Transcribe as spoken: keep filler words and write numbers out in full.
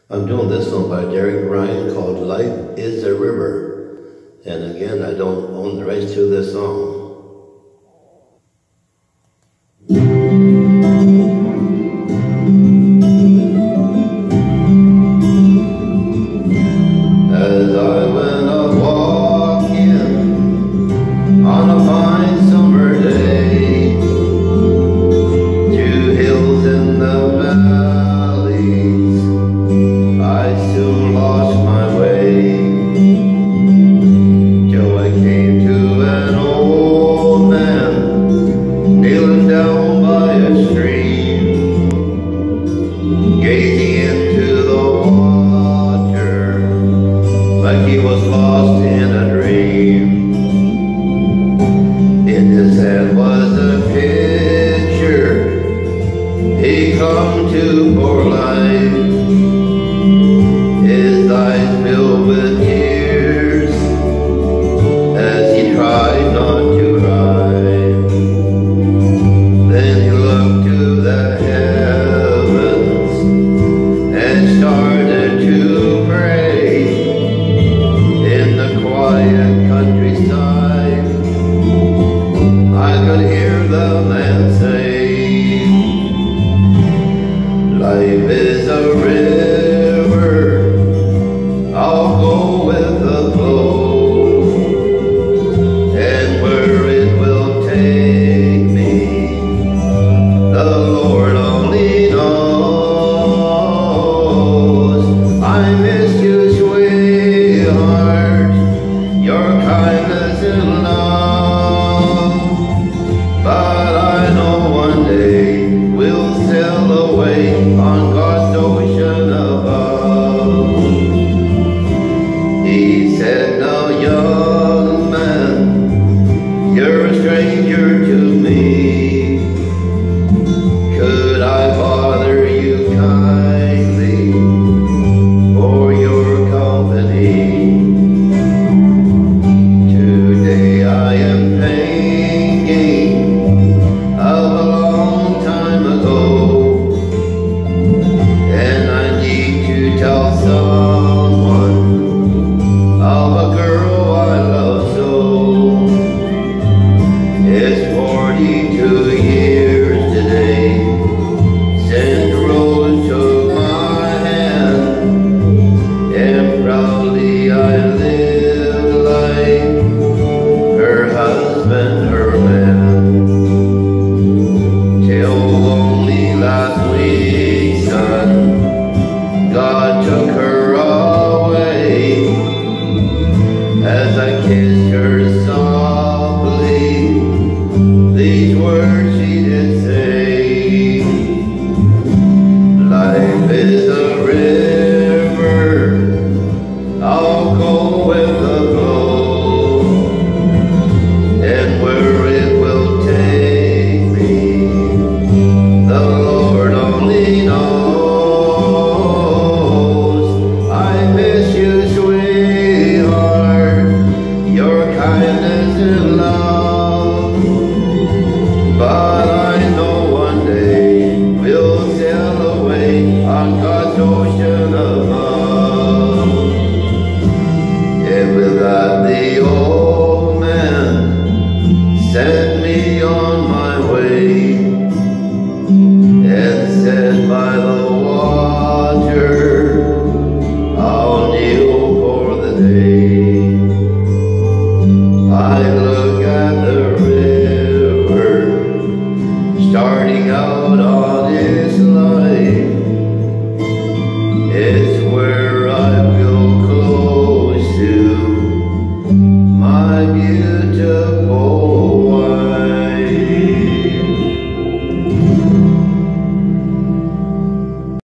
I'm doing this song by Derek Ryan called Life is a River. And again, I don't own the rights to this song. As I went up walking on a fine summer day, through hills in the valleys, I soon lost my way, till I came to an old man kneeling down by a stream, gazing into the water like he was lost in a dream. In his hand was a pitcher he come to pour life. His eyes filled with tears as he tried not to cry. Then he looked to the heavens and started to pray. In the quiet countryside, I could hear the man say, life is a river, I'll go with the flow, and where it will take me, the Lord only knows. I miss you, sweetheart, your kindness and love, but I know one day we'll sail away on God's ocean above. He said, now young man, you're a stranger to me. Could I bother you kindly for your company? Today I am thinking of a long time ago, and I need to tell someone of a girl I love so. It's forty-two years today since Rose took my hand, and proudly I live like her husband, her man, till only last week, son, God took her away. As I kissed her softly, these words she did say, life is a river, I'll go with the flow, and where it will take me, the Lord only knows. I miss you, sweetheart, your kindness and love, but I know one day we'll sail away on God's ocean above. And with that the old man sent me on my way, and said, by the water I'll kneel for the day. I look at the river starting out on its life. It's where I feel close to my beautiful